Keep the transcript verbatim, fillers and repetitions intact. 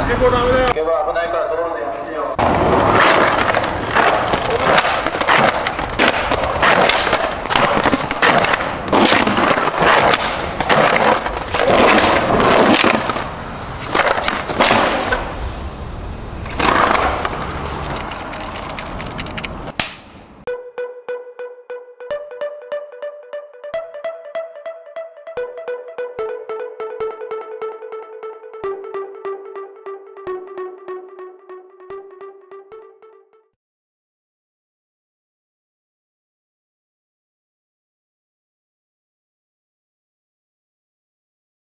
スケボーダメだよ。スケボー危ないから通るのやめてよ。